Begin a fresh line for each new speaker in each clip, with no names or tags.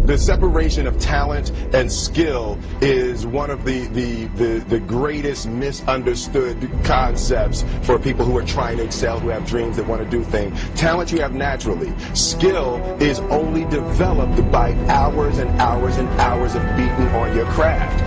The separation of talent and skill is one of the greatest misunderstood concepts for people who are trying to excel, who have dreams, that want to do things. Talent you have naturally. Skill is only developed by hours and hours and hours of beating on your craft.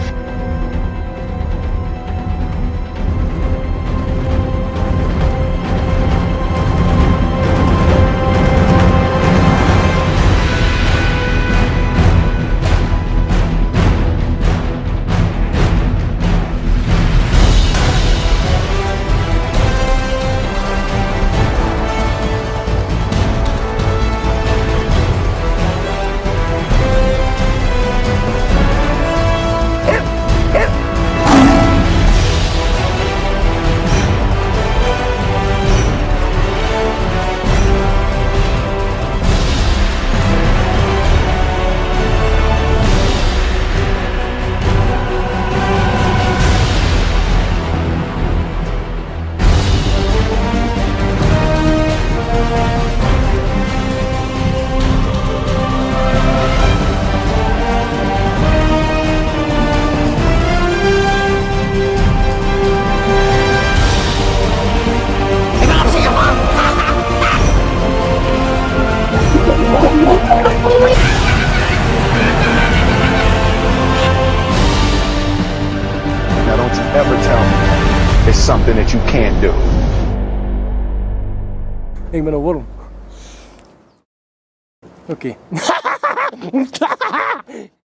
Now don't you ever tell me it's something that you can't do.
Ik ben een worm. Oké.